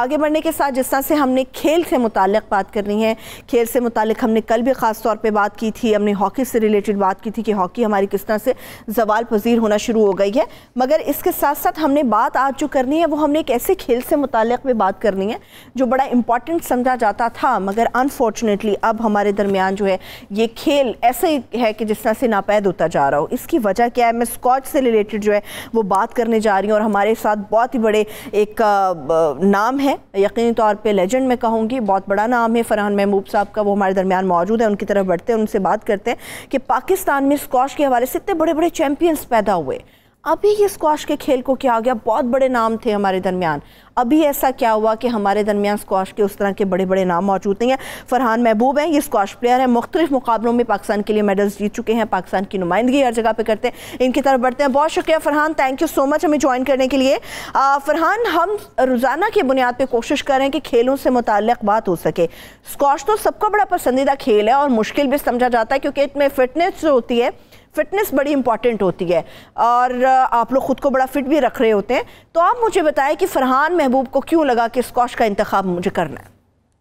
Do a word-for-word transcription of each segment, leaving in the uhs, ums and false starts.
آگے بڑھنے کے ساتھ جس طرح سے ہم نے کھیل سے متعلق بات کرنی ہے، کھیل سے متعلق ہم نے کل بھی خاص طور پہ بات کی تھی، ہم نے ہاکی سے ریلیٹڈ بات کی تھی کہ ہاکی ہماری کس طرح سے زوال پذیر ہونا شروع ہو گئی ہے، مگر اس کے ساتھ ساتھ ہم نے بات آج جو کرنی ہے وہ ہم نے ایک ایسے کھیل سے متعلق بھی بات کرنی ہے جو بڑا امپورٹنٹ سمجھا جاتا تھا، مگر انفارچونیٹلی اب ہمارے درمیان جو ہے یہ کھیل ایسے ہے کہ جس طرح سے ناپید ہوتا جا رہا ہو۔ اس کی وجہ کیا ہے؟ میں اسکواش سے ریلیٹڈ جو ہے وہ بات کرنے جا رہی ہوں، اور ہمارے ساتھ بہت ہی بڑے ایک نام ہے، یقینی طور پہ لیجنڈ میں کہوں گی، بہت بڑا نام ہے فرحان محبوب صاحب کا، وہ ہمارے درمیان موجود ہے، ان کی طرف بڑھتے ہیں، ان سے بات کرتے ہیں کہ پاکستان میں اسکواش کے حوالے سے اتنے بڑے بڑے چیمپئنز پیدا ہوئے، ابھی یہ اسکواش کے کھیل کو کیا ہو گیا؟ بہت بڑے نام تھے ہمارے درمیان، ابھی ایسا کیا ہوا کہ ہمارے درمیان اسکواش کے اس طرح کے بڑے بڑے نام موجود نہیں ہیں؟ فرحان محبوب ہیں، یہ اسکواش پلیئر ہیں، مختلف مقابلوں میں پاکستان کے لیے میڈلز جیت چکے ہیں، پاکستان کی نمائندگی ہر جگہ پہ کرتے ہیں، ان کی طرف بڑھتے ہیں۔ بہت شکریہ Farhan, thank you so much ہمیں جوائن کرنے کے لیے۔ فرحان، ہم روزانہ کی بنیاد پہ کوشش کر رہے ہیں کہ کھیلوں سے متعلق بات ہو سکے۔ اسکواش تو سب کا بڑا پسندیدہ کھیل ہے اور مشکل بھی سمجھا جاتا ہے کیونکہ اس میں فٹنس جو ہوتی ہے، فٹنس بڑی امپورٹنٹ ہوتی ہے اور آپ لوگ خود کو بڑا فٹ بھی رکھ رہے ہوتے ہیں، تو آپ مجھے بتائیں کہ فرحان محبوب کو کیوں لگا کہ اسکواش کا انتخاب مجھے کرنا ہے؟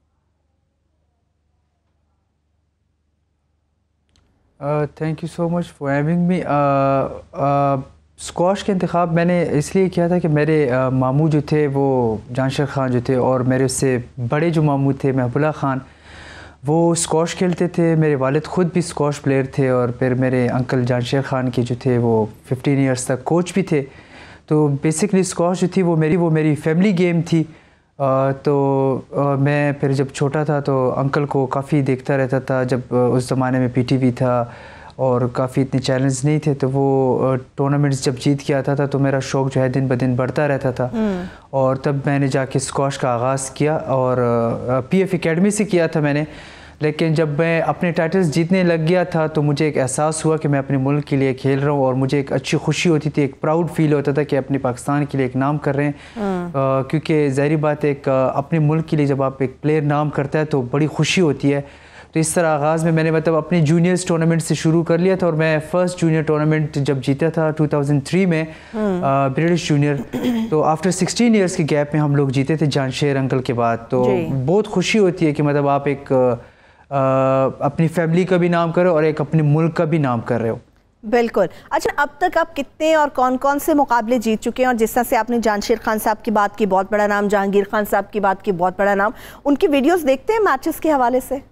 Thank you so much for having me. Squash کا انتخاب میں نے اس لیے کیا تھا کہ میرے ماموں جو تھے وہ جانشیر خان جو تھے، اور میرے اس سے بڑے جو ماموں تھے محب اللہ خان، وہ اسکواش کھیلتے تھے، میرے والد خود بھی اسکواش پلیئر تھے، اور پھر میرے انکل جانشیر خان کے جو تھے وہ ففٹین ایئرس تک کوچ بھی تھے، تو بیسکلی اسکواش جو تھی وہ میری وہ میری فیملی گیم تھی۔ تو میں پھر جب چھوٹا تھا تو انکل کو کافی دیکھتا رہتا تھا، جب اس زمانے میں پی ٹی وی تھا اور کافی اتنے چیلنج نہیں تھے، تو وہ ٹورنامنٹس جب جیت کے آتا تھا تو میرا شوق جو ہے دن بدن بڑھتا رہتا تھا، اور تب میں نے جا کے اسکواش کا آغاز کیا، اور پی ایف اکیڈمی سے کیا تھا میں نے، لیکن جب میں اپنے ٹائٹلز جیتنے لگ گیا تھا تو مجھے ایک احساس ہوا کہ میں اپنے ملک کے لیے کھیل رہا ہوں، اور مجھے ایک اچھی خوشی ہوتی تھی، ایک پراؤڈ فیل ہوتا تھا کہ اپنے پاکستان کے لیے ایک نام کر رہے ہیں، کیونکہ ظاہری بات ہے ایک اپنے ملک کے لیے جب آپ ایک پلیئر نام کرتا ہے تو بڑی خوشی ہوتی ہے۔ تو اس طرح آغاز میں میں نے مطلب اپنے جونیئرس ٹورنامنٹ سے شروع کر لیا تھا، اور میں فرسٹ جونیئر ٹورنامنٹ جب جیتا تھا ٹو تھاؤزنڈ تھری میں برٹش جونیئر، تو آفٹر سکسٹین ایئرس کے گیپ میں ہم لوگ جیتے تھے جانشیر انکل کے بعد، تو بہت خوشی ہوتی ہے کہ مطلب آپ ایک اپنی فیملی کا بھی نام کر رہے ہو اور ایک اپنے ملک کا بھی نام کر رہے ہو۔ بالکل۔ اچھا، اب تک آپ کتنے اور کون کون سے مقابلے جیت چکے ہیں؟ اور جس طرح سے آپ نے جانشیر خان صاحب کی بات کی، بہت بڑا نام، جہانگیر خان صاحب کی بات کی، بہت بڑا نام، ان کی ویڈیوز دیکھتے ہیں میچز کے حوالے سے؟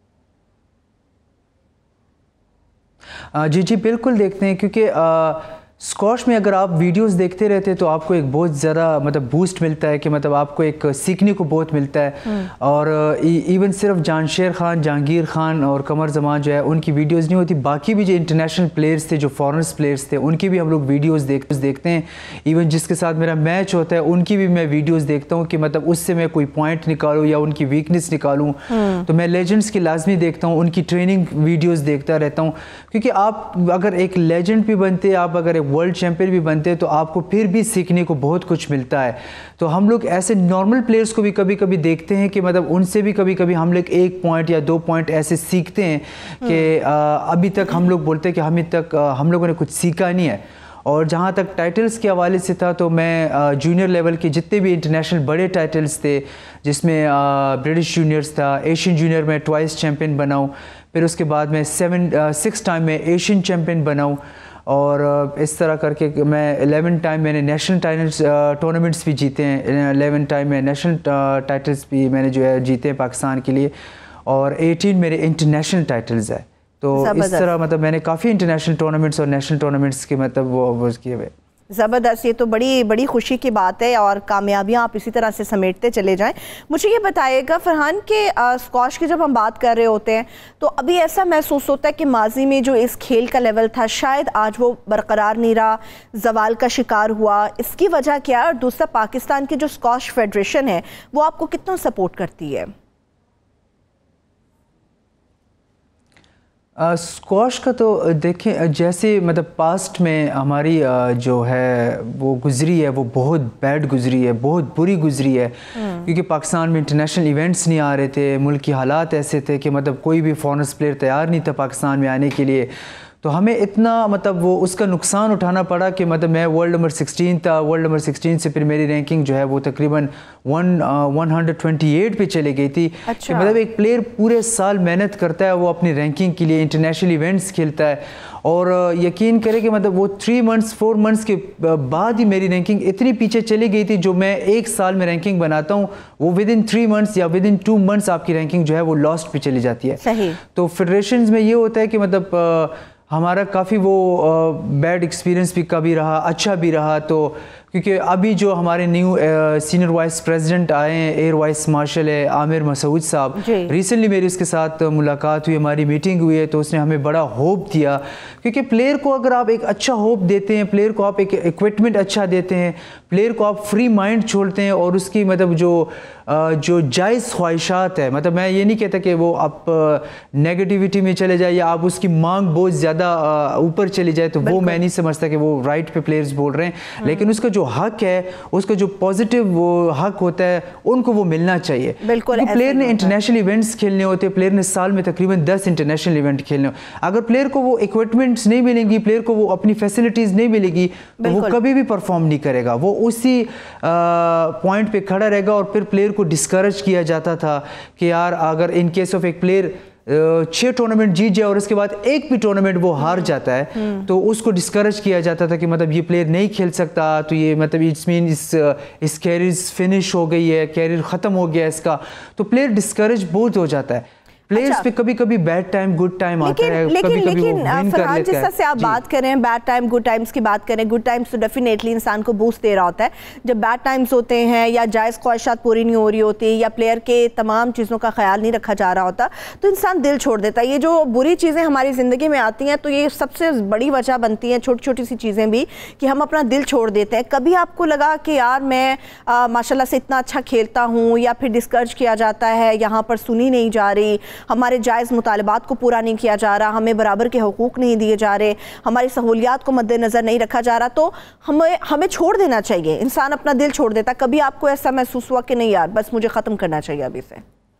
جی جی بالکل دیکھتے ہیں، کیونکہ اسکواش میں اگر آپ ویڈیوز دیکھتے رہتے تو آپ کو ایک بہت زیادہ مطلب بوسٹ ملتا ہے، کہ مطلب آپ کو ایک سیکھنے کو بہت ملتا ہے، اور ایون صرف جانشیر خان، جہانگیر خان اور قمر زمان جو ہے ان کی ویڈیوز نہیں ہوتی، باقی بھی جو انٹرنیشنل پلیئرز تھے، جو فارنرز پلیئرز تھے، ان کی بھی ہم لوگ ویڈیوز دیکھتے ہیں، ایون جس کے ساتھ میرا میچ ہوتا ہے ان کی بھی میں ویڈیوز دیکھتا ہوں کہ مطلب اس سے میں کوئی پوائنٹ نکالوں یا ان کی ویکنس نکالوں، تو میں لیجنڈس کی لازمی دیکھتا ہوں، ان کی ٹریننگ ویڈیوز دیکھتا رہتا ہوں، کیونکہ آپ اگر ایک لیجنڈ بھی بنتے، آپ اگر ورلڈ چیمپئن بھی بنتے تو آپ کو پھر بھی سیکھنے کو بہت کچھ ملتا ہے۔ تو ہم لوگ ایسے نارمل پلیئرز کو بھی کبھی کبھی دیکھتے ہیں کہ مطلب ان سے بھی کبھی کبھی ہم لوگ ایک پوائنٹ یا دو پوائنٹ ایسے سیکھتے ہیں کہ ابھی تک ہم لوگ بولتے ہیں کہ ہمیں تک ہم لوگوں نے کچھ سیکھا نہیں ہے۔ اور جہاں تک ٹائٹلز کے حوالے سے تھا تو میں جونیئر لیول کے جتنے بھی انٹرنیشنل بڑے ٹائٹلز تھے، جس میں برٹش جونیئرز تھا، ایشین جونیئر میں ٹوائس چیمپئن بناؤں، پھر اس کے بعد میں سیون سکس ٹائم میں ایشین چیمپئن بناؤں، اور اس طرح کر کے میں الیون ٹائم میں نے نیشنل ٹائٹلس ٹورنامنٹس بھی جیتے ہیں، الیون ٹائم میں نیشنل ٹائٹلس بھی میں نے جو ہے جیتے ہیں پاکستان کے لیے، اور ایٹین میرے انٹرنیشنل ٹائٹلز ہیں۔ تو اس طرح مطلب میں نے کافی انٹرنیشنل ٹورنامنٹس اور نیشنل ٹورنامنٹس کے مطلب وہ وہ کیے ہوئے۔ زبردست، یہ تو بڑی بڑی خوشی کی بات ہے، اور کامیابیاں آپ اسی طرح سے سمیٹتے چلے جائیں۔ مجھے یہ بتائیے گا فرحان کہ اسکواش کی جب ہم بات کر رہے ہوتے ہیں تو ابھی ایسا محسوس ہوتا ہے کہ ماضی میں جو اس کھیل کا لیول تھا شاید آج وہ برقرار نہیں رہا، زوال کا شکار ہوا، اس کی وجہ کیا ہے؟ اور دوسرا، پاکستان کی جو اسکواش فیڈریشن ہے وہ آپ کو کتنا سپورٹ کرتی ہے؟ اسکواش کا تو دیکھیں، جیسے مطلب پاسٹ میں ہماری جو ہے وہ گزری ہے، وہ بہت بیڈ گزری ہے، بہت بری گزری ہے، کیونکہ پاکستان میں انٹرنیشنل ایونٹس نہیں آ رہے تھے، ملک کی حالات ایسے تھے کہ مطلب کوئی بھی فارنرز پلیئر تیار نہیں تھا پاکستان میں آنے کے لیے، تو ہمیں اتنا مطلب وہ اس کا نقصان اٹھانا پڑا کہ مطلب میں ورلڈ نمبر سکسٹین تھا، ورلڈ نمبر سکسٹین سے پھر میری رینکنگ جو ہے وہ تقریباً one one hundred twenty eight پہ چلے گئی تھی. کہ مطلب ایک پلیئر پورے سال محنت کرتا ہے وہ اپنی رینکنگ کے لیے، انٹرنیشنل ایونٹس کھیلتا ہے، اور یقین کرے کہ مطلب وہ تھری منتھس فور منتھس کے بعد ہی میری رینکنگ اتنی پیچھے چلی گئی تھی. جو میں ایک سال میں رینکنگ بناتا ہوں وہ ود ان تھری منتھس یا ود ان ٹو منتھس آپ کی رینکنگ جو ہے وہ لاسٹ پہ چلی جاتی ہے. صحیح. تو فیڈریشنز میں یہ ہوتا ہے کہ مطلب ہمارا کافی وہ بیڈ ایکسپیرینس بھی کبھی رہا، اچھا بھی رہا. تو کیونکہ ابھی جو ہمارے نیو سینئر وائس پریزیڈنٹ آئے ہیں، ایئر وائس مارشل ہے عامر مسعود صاحب، ریسنٹلی میری اس کے ساتھ ملاقات ہوئی، ہماری میٹنگ ہوئی ہے، تو اس نے ہمیں بڑا ہوپ دیا. کیونکہ پلیئر کو اگر آپ ایک اچھا ہوپ دیتے ہیں، پلیئر کو آپ ایک ایکوپمنٹ اچھا دیتے ہیں، پلیئر کو آپ فری مائنڈ چھوڑتے ہیں، اور اس کی مطلب جو جو جائز خواہشات ہے، مطلب میں یہ نہیں کہتا کہ وہ آپ نیگیٹیوٹی میں چلے جائے یا آپ اس کی مانگ بہت زیادہ اوپر چلی جائے، تو وہ میں نہیں سمجھتا کہ وہ رائٹ پہ پلیئرز بول رہے ہیں. لیکن اس کا جو حق ہے، اس کا جو پازیٹیو وہ حق ہوتا ہے، ان کو وہ ملنا چاہیے. بالکل. پلیئر نے انٹرنیشنل ایونٹس کھیلنے ہوتے ہیں، پلیئر نے سال میں تقریباً دس انٹرنیشنل ایونٹ کھیلنے ہو. اگر پلیئر کو وہ اکوپمنٹس نہیں ملیں گی، پلیئر کو وہ اپنی فیسلٹیز نہیں ملے گی، تو وہ کبھی بھی پرفارم نہیں کرے گا. وہ اسی پوائنٹ پہ کھڑا رہے گا. اور پھر پلیئر کو ڈسکریج کیا جاتا تھا کہ یار اگر ان کیس آف ایک پلیئر چھ ٹورنامنٹ جیت جائے اور اس کے بعد ایک بھی ٹورنامنٹ وہ ہار جاتا ہے، تو اس کو ڈسکریج کیا جاتا تھا کہ مطلب یہ پلیئر نہیں کھیل سکتا، تو یہ مطلب اٹس مین اس اس کیریئر فنش ہو گئی ہے، کیریئر ختم ہو گیا اس کا. تو پلیئر ڈسکریج بہت ہو جاتا ہے. پلیئرز پہ کبھی کبھی بیڈ ٹائم گڈ ٹائم آتا ہے، کبھی کبھی وہ ون کر لیتا ہے. جس طرح سے آپ بات کریں بیڈ ٹائم گڈ ٹائمز کی بات کریں، گڈ ٹائمز تو ڈیفینیٹلی انسان کو بوسٹ دے رہا ہوتا ہے. جب بیڈ ٹائمز ہوتے ہیں یا جائز خواہشات پوری نہیں ہو رہی ہوتی یا پلیئر کے تمام چیزوں کا خیال نہیں رکھا جا رہا ہوتا، تو انسان دل چھوڑ دیتا ہے. یہ جو بری چیزیں ہماری زندگی میں آتی ہیں تو یہ سب سے بڑی وجہ بنتی ہیں، چھوٹی چھوٹی سی چیزیں بھی، کہ ہم اپنا دل چھوڑ دیتے ہیں. کبھی آپ کو لگا کہ یار میں ماشاء اللہ سے اتنا اچھا کھیلتا ہوں، یا پھر ڈسکریج کیا جاتا ہے، یہاں پر سنی نہیں جا رہی، ہمارے جائز مطالبات کو پورا نہیں کیا جا رہا، ہمیں برابر کے حقوق نہیں دیے جا رہے، ہماری سہولیات کو مد نظر نہیں رکھا جا رہا، تو ہمیں ہمیں چھوڑ دینا چاہیے. انسان اپنا دل چھوڑ دیتا. کبھی آپ کو ایسا محسوس ہوا کہ نہیں یار بس مجھے ختم کرنا چاہیے ابھی سے؟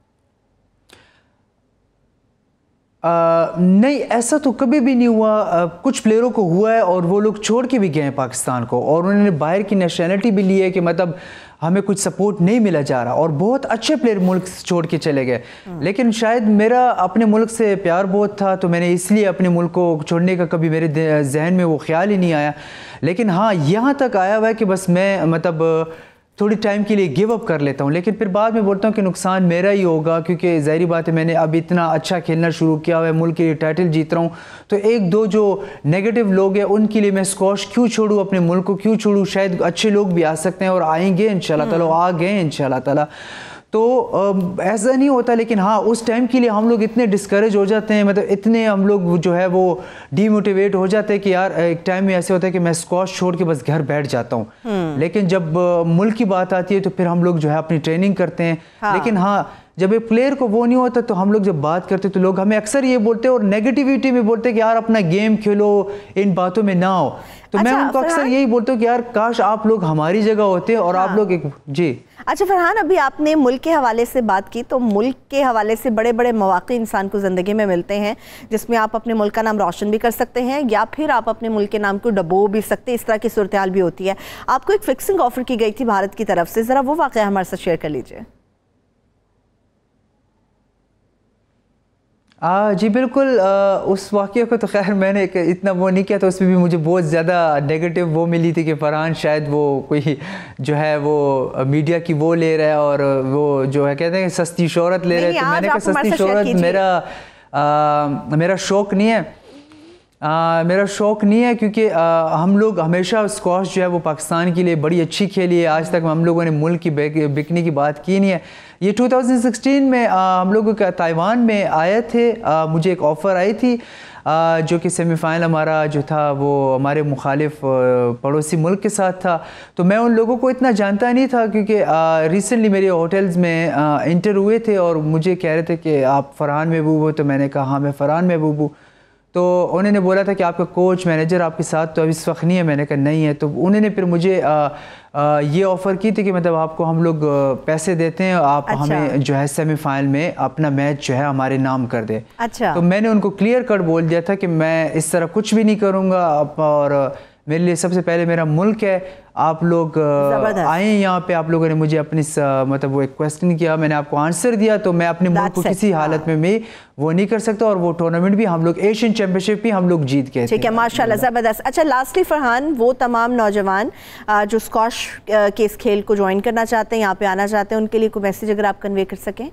نہیں، ایسا تو کبھی بھی نہیں ہوا. کچھ پلیئروں کو ہوا ہے اور وہ لوگ چھوڑ کے بھی گئے ہیں پاکستان کو، اور انہوں نے باہر کی نیشنلٹی بھی لی ہے کہ مطلب ہمیں کچھ سپورٹ نہیں ملا جا رہا، اور بہت اچھے پلیئر ملک چھوڑ کے چلے گئے. لیکن شاید میرا اپنے ملک سے پیار بہت تھا، تو میں نے اس لیے اپنے ملک کو چھوڑنے کا کبھی میرے ذہن میں وہ خیال ہی نہیں آیا. لیکن ہاں یہاں تک آیا ہوا ہے کہ بس میں مطلب تھوڑی ٹائم کے لیے گیو اپ کر لیتا ہوں. لیکن پھر بعد میں بولتا ہوں کہ نقصان میرا ہی ہوگا، کیونکہ ظاہری بات ہے میں نے اب اتنا اچھا کھیلنا شروع کیا ہوا ہے، ملک کے لیے ٹائٹل جیت رہا ہوں، تو ایک دو جو نیگیٹو لوگ ہیں ان کے لیے میں اسکواش کیوں چھوڑوں، اپنے ملک کو کیوں چھوڑوں؟ شاید اچھے لوگ بھی آ سکتے ہیں اور آئیں گے انشاءاللہ تعالیٰ، آ گئے انشاءاللہ تعالیٰ. تو ایسا نہیں ہوتا. لیکن ہاں اس ٹائم کے لیے ہم لوگ اتنے ڈسکریج ہو جاتے ہیں، مطلب اتنے ہم لوگ جو ہے وہ ڈی موٹیویٹ ہو جاتے ہیں کہ یار ایک ٹائم میں ایسے ہوتا ہے کہ میں اسکواش چھوڑ کے بس گھر بیٹھ جاتا ہوں. لیکن جب ملک کی بات آتی ہے تو پھر ہم لوگ جو ہے اپنی ٹریننگ کرتے ہیں. لیکن ہاں جب ایک پلیئر کو وہ نہیں ہوتا تو ہم لوگ جب بات کرتے تو لوگ ہمیں اکثر یہ بولتے ہیں اور نیگیٹیوٹی میں بولتے ہیں کہ یار اپنا گیم کھیلو، ان باتوں میں نہ ہو. تو میں ان کو اکثر یہی بولتا ہوں کہ یار کاش آپ لوگ ہماری جگہ ہوتے اور آپ لوگ ایک جی. اچھا فرحان، ابھی آپ نے ملک کے حوالے سے بات کی، تو ملک کے حوالے سے بڑے بڑے مواقع انسان کو زندگی میں ملتے ہیں جس میں آپ اپنے ملک کا نام روشن بھی کر سکتے ہیں یا پھر آپ اپنے ملک کے نام کو ڈبو بھی سکتے ہیں. اس طرح کی صورتحال بھی ہوتی ہے. آپ کو ایک فکسنگ آفر کی گئی تھی بھارت کی طرف سے، ذرا وہ واقعہ ہمارے ساتھ شیئر کر لیجئے. جی بالکل. اس واقعے کو تو خیر میں نے اتنا وہ نہیں کیا تھا، اس میں بھی مجھے بہت زیادہ نیگیٹو وہ ملی تھی کہ فرحان شاید وہ کوئی جو ہے وہ میڈیا کی وہ لے رہا ہے اور وہ جو ہے کہتے ہیں سستی شہرت لے رہے ہیں. تو میں نے کہا سستی شہرت میرا میرا شوق نہیں ہے، میرا شوق نہیں ہے کیونکہ ہم لوگ ہمیشہ اسکواش جو ہے وہ پاکستان کے لیے بڑی اچھی کھیلی ہے. آج تک ہم لوگوں نے ملک کی بکنے کی بات کی نہیں ہے. یہ ٹو تھاؤزنڈ سکسٹین میں ہم لوگوں کا تائیوان میں آئے تھے، مجھے ایک آفر آئی تھی جو کہ سیمی فائنل ہمارا جو تھا وہ ہمارے مخالف پڑوسی ملک کے ساتھ تھا. تو میں ان لوگوں کو اتنا جانتا نہیں تھا کیونکہ ریسنٹلی میرے ہوٹلز میں انٹر ہوئے تھے اور مجھے کہہ رہے تھے کہ آپ فرحان محبوب ہو، تو میں نے کہا ہاں میں فرحان محبوب ہوں. تو انہوں نے بولا تھا کہ آپ کا کوچ مینیجر آپ کے ساتھ تو ابھی اس وقت نہیں ہے. میں نے کہا نہیں ہے. تو انہوں نے پھر مجھے آ, آ, یہ آفر کی تھی کہ مطلب آپ کو ہم لوگ پیسے دیتے ہیں, آپ اچھا. ہمیں جو ہے سیمی فائنل میں اپنا میچ جو ہے ہمارے نام کر دے. اچھا. تو میں نے ان کو کلیئر کٹ بول دیا تھا کہ میں اس طرح کچھ بھی نہیں کروں گا, اور میرے لیے سب سے پہلے میرا ملک ہے. آپ لوگ آئیں یہاں پہ, آپ لوگوں نے مجھے اپنی مطلب وہ ایک کویسچن کیا, میں نے آپ کو آنسر دیا, تو میں اپنے ملک کو کسی حالت میں میں وہ نہیں کر سکتا. اور وہ ٹورنامنٹ بھی ہم لوگ ایشین چیمپئن شپ بھی ہم لوگ جیت گئے تھے. ٹھیک ہے, ماشاءاللہ, زبردست. اچھا, لاسٹلی فرحان, وہ تمام نوجوان جو اسکواش کے اس کھیل کو جوائن کرنا چاہتے ہیں, یہاں پہ آنا چاہتے ہیں, ان کے لیے کوئی میسیج اگر آپ کنوے کر سکیں.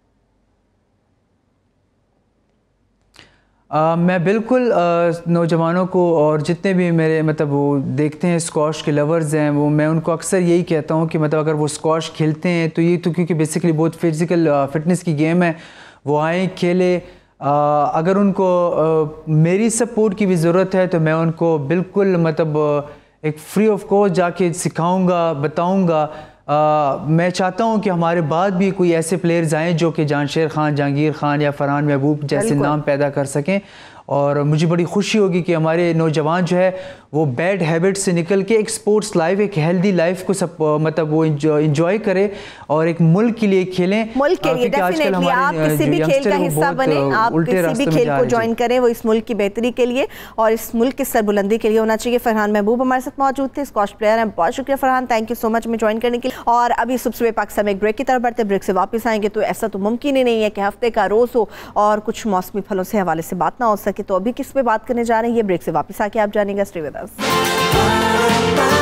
Uh, میں بالکل uh, نوجوانوں کو اور جتنے بھی میرے مطلب وہ دیکھتے ہیں اسکواش کے لورز ہیں, وہ میں ان کو اکثر یہی کہتا ہوں کہ مطلب اگر وہ اسکواش کھیلتے ہیں تو یہ تو کیونکہ بیسیکلی بہت فزیکل فٹنس کی گیم ہے, وہ آئیں کھیلے. uh, اگر ان کو uh, میری سپورٹ کی بھی ضرورت ہے تو میں ان کو بالکل مطلب uh, ایک فری آف کاسٹ جا کے سکھاؤں گا, بتاؤں گا. آ, میں چاہتا ہوں کہ ہمارے بعد بھی کوئی ایسے پلیئرز آئیں جو کہ جانشیر خان, جہانگیر خان یا فرحان محبوب جیسے نام پیدا کر سکیں. اور مجھے بڑی خوشی ہوگی کہ ہمارے نوجوان جو ہے وہ بیڈ ہیبٹ سے نکل کے ایک سپورٹس لائف, ایک ہیلدی لائف کو سب مطلب وہ انجوائے کرے اور ایک ملک کے لیے کھیلیں. ملک کے لیے ڈیفینیٹلی آپ کسی بھی کھیل کا حصہ بنیں, آپ کسی بھی کھیل کو جوائن کریں, وہ اس ملک کی بہتری کے لیے اور اس ملک کی سربلندی کے لیے ہونا چاہیے. فرحان محبوب ہمارے ساتھ موجود تھے, اسکواش پلیئر ہیں. بہت شکریہ Farhan, thank you so much میں جوائن کرنے کے لیے. اور ابھی صبح پاکستان میں ایک بریک کی طرف بڑھتے, بریک سے واپس آئیں گے تو ایسا تو ممکن ہی نہیں ہے کہ ہفتے کا روز ہو اور کچھ موسمی پھلوں سے حوالے سے بات نہ ہو سکے. تو ابھی کس پہ بات کرنے جا رہے ہیں, یہ بریک سے واپس آ کے آپ جانیں گے. Stay with us.